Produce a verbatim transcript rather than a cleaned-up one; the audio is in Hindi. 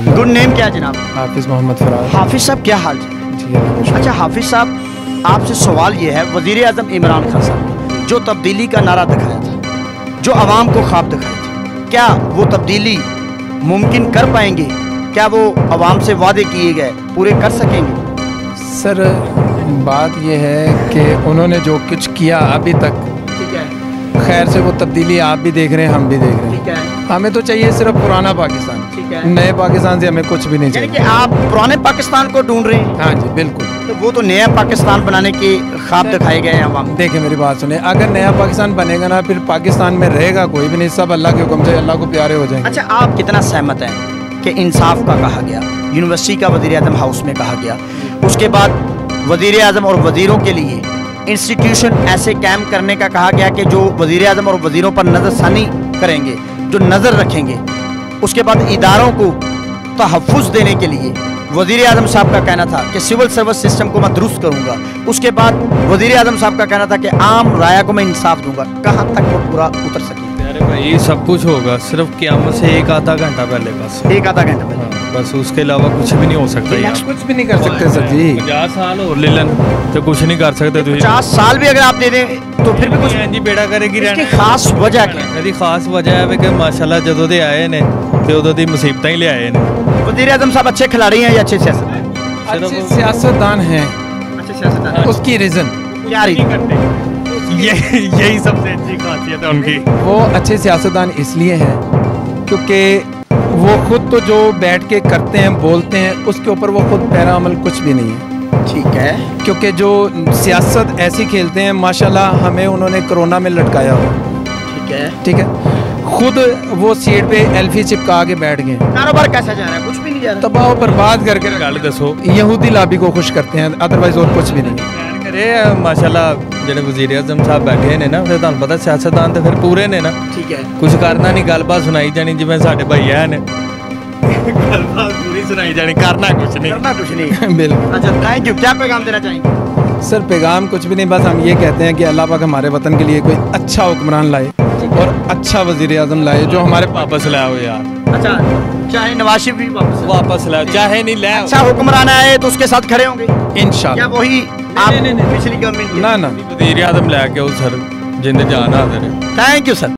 गुड नेम क्या जनाब? हाफिज़ मोहम्मद फराज। हाफिज साहब क्या हाल है? जी अच्छा हाफिज साहब, आपसे सवाल ये है, वज़ीर आज़म इमरान खान साहब जो तब्दीली का नारा दिखाया था, जो आवाम को ख्वाब दिखाए थे, क्या वो तब्दीली मुमकिन कर पाएंगे? क्या वो आवाम से वादे किए गए पूरे कर सकेंगे? सर बात यह है कि उन्होंने जो कुछ किया अभी तक, ठीक है, खैर से वो तब्दीली आप भी देख रहे हैं, हम भी देख रहे हैं। ठीक है, हमें तो चाहिए सिर्फ पुराना पाकिस्तान, ठीक है, नए पाकिस्तान से हमें कुछ भी नहीं यानी चाहिए। कि आप पुराने पाकिस्तान को ढूंढ रहे हैं? हाँ जी बिल्कुल। तो वो तो नया पाकिस्तान बनाने के ख्वाब दिखाए गए हैं आवाम। देखिए मेरी बात सुने, अगर नया पाकिस्तान बनेगा ना, फिर पाकिस्तान में रहेगा कोई भी नहीं, सब अल्लाह के हुक्म से अल्लाह को प्यारे हो जाएंगे। अच्छा आप कितना सहमत हैं कि इंसाफ का कहा गया, यूनिवर्सिटी का वज़ीर आज़म हाउस में कहा गया, उसके बाद वज़ीर आज़म और वज़ीरों के लिए इंस्टीट्यूशन ऐसे कायम करने का कहा गया कि जो वज़ीर आज़म और वज़ीरों पर नज़रसानी करेंगे, जो नज़र रखेंगे, उसके बाद इदारों को तहफ़्फ़ुज़ देने के लिए वज़ीर आज़म साहब का कहना था कि सिविल सर्विस सिस्टम को मैं दुरुस्त करूँगा। उसके बाद वज़ीर आज़म साहब का कहना था कि आम राया को मैं इंसाफ दूंगा। कहाँ तक वो पूरा उतर सके? अरे भाई सब कुछ होगा, सिर्फ क़यामत से एक आधा घंटा पहले बस, एक आधा घंटा पहले, हाँ, बस उसके अलावा कुछ भी नहीं हो सकता यार। कुछ भी नहीं कर सकते सर जी। पचास साल और ले लेन तो कुछ नहीं कर सकते। पचास साल भी अगर आप दे दें तो फिर भी कुछ जी बेड़ा करेगी। इसकी खास वजह क्या है? ਇਹਦੀ ਖਾਸ वजह है कि माशाल्लाह ਜਦੋਂ ਦੇ आए ने ਤੇ ਉਦੋਂ ਦੀ ਮੁਸੀਬਤਾਂ ਹੀ ਲਿਆਏ ਨੇ। वज़ीर आज़म साहब अच्छे खिलाड़ी हैं या अच्छे सियासतदान? अच्छे सियासतदान हैं। अच्छे सियासतदान। उसकी रीज़न क्या रीज़न? ये यही सबसे अच्छी खासियत है उनकी। वो अच्छे सियासतदान इसलिए हैं क्योंकि वो खुद तो जो बैठ के करते हैं बोलते हैं उसके ऊपर वो खुद पैरा अमल कुछ भी नहीं है। ठीक है, क्योंकि जो सियासत ऐसी खेलते हैं माशाल्लाह, हमें उन्होंने कोरोना में लटकाया हो। ठीक है, ठीक है, खुद वो सीट पे एल्फी चिपका के बैठ गए। कारोबार कैसा जा रहा है? कुछ भी नहीं जा रहा। तबाह बर्बाद करके गल दसो, यहूदी लाबी को खुश करते हैं, अदरवाइज और कुछ भी नहीं। करे माशाल्लाह ਜਿਹੜੇ वज़ीर आज़म साहब बैठे ने ना, फिर ਤੁਹਾਨੂੰ पता सियासतदान तो फिर पूरे ने ना, ठीक है, कुछ करना नहीं, गलबात सुनाई जानी जिवें साडे भाई है ने गलबात पूरी सुनाई जानी, करना कुछ नहीं, करना कुछ नहीं। बिल्कुल। अच्छा थैंक यू। क्या पैगाम देना चाहेंगे? सर पैगाम कुछ भी नहीं, बस हम ये कहते हैं कि अल्लाह पाक हमारे वतन के लिए कोई अच्छा हुक्मरान लाए और अच्छा वज़ीर आज़म लाए जो हमारे वापस लाओ यार। अच्छा चाहे नवाज शरीफ भी वापस आए। वापस लाओ, चाहे नहीं ले अच्छा हुक्मरान आए तो उसके साथ खड़े होंगे इंशाल्लाह। या वही आप पिछली गवर्नमेंट? ना ना वज़ीर आज़म लेके आओ सर, जिंद जान हाज़िर है। Thank you sir.